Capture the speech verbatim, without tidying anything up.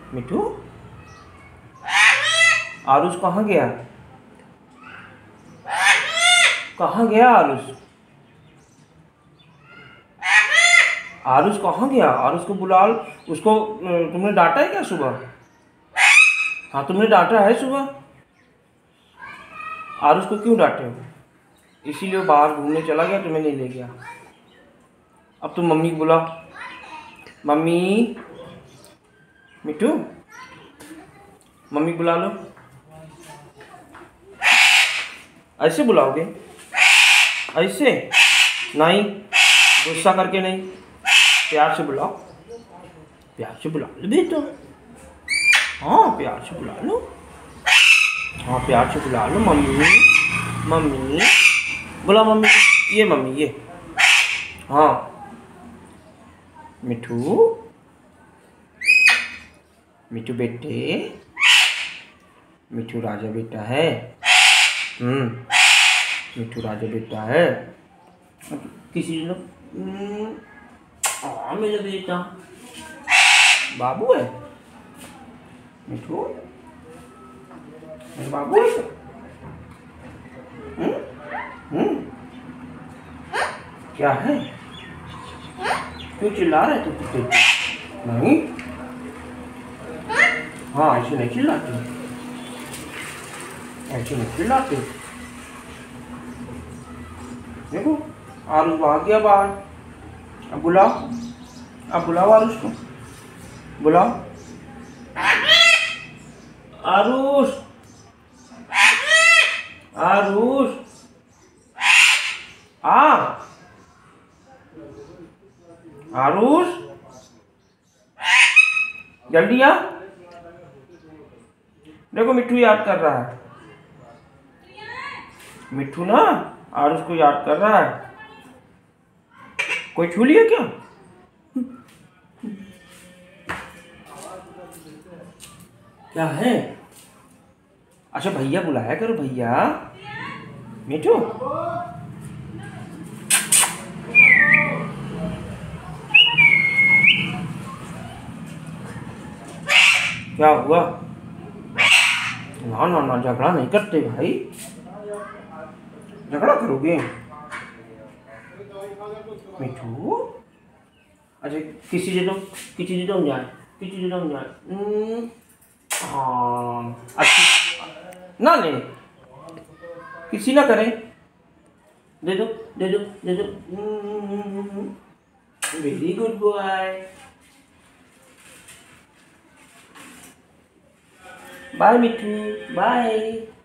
मिठू, आरुष कहाँ गया? कहाँ गया आरुष? आरुष कहाँ गया? आरुष को बुला। उसको तुमने डांटा है क्या सुबह? हाँ, तुमने डांटा है सुबह? आरुष को क्यों डांटे हो? इसीलिए वो बाहर घूमने चला गया, तुम्हें नहीं ले गया। अब तुम मम्मी को बुला। मम्मी, मिठू, मम्मी बुला लो। ऐसे बुलाओगे? ऐसे नहीं, गुस्सा करके नहीं, प्यार से बुलाओ। प्यार से बुला लो बेटा। हाँ, प्यार से बुला लो। हाँ, प्यार से बुला लो। मम्मी, मम्मी बुला। मम्मी, ये मम्मी, ये। हाँ मिठू, मिठू बेटे, मिठू राजा बेटा है। हम्म मिठू राजा बेटा है। किसी ने हाँ, मेरा बेटा बाबू है। मिठू मेरा बाबू है। हम्म हम्म क्या है? क्यों चिल्ला रहे थे कुत्ते? नहीं, हाँ ऐसे नहीं चिल्लाते, ऐसे नहीं चिल्लाते। देखो आरुष भाग गया बाहर। अब बुलाओ, अब बुलाओ आरुष को, बुलाओ। आरुष, आरुष आ, आरुष जल्दी आ। देखो मिठू याद कर रहा है। मिठू ना आरुष को याद कर रहा है। कोई छू लिया क्या? क्या है? अच्छा भैया बुलाया करो, भैया। मिठू क्या हुआ? ना ना ना, झगड़ा नहीं करते भाई। झगड़ा करोगे? मिठू, अच्छा किसी से तो किसी से तो जाए, किसी से तो जाए। हाँ अच्छी ना ले, किसी ना करे। दे दो, दे दो, दे दो। Very good boy. Bye Mithu, bye.